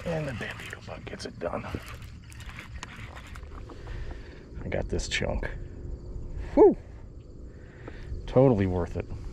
And the Bandito Bug gets it done. I got this chunk. Whew! Totally worth it.